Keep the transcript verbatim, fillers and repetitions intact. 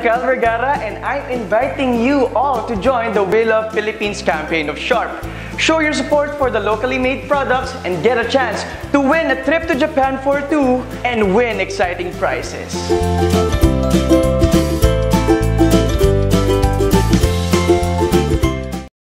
I'm Kyle Vergara and I'm inviting you all to join the We Love Philippines campaign of Sharp. Show your support for the locally made products and get a chance to win a trip to Japan for two and win exciting prizes.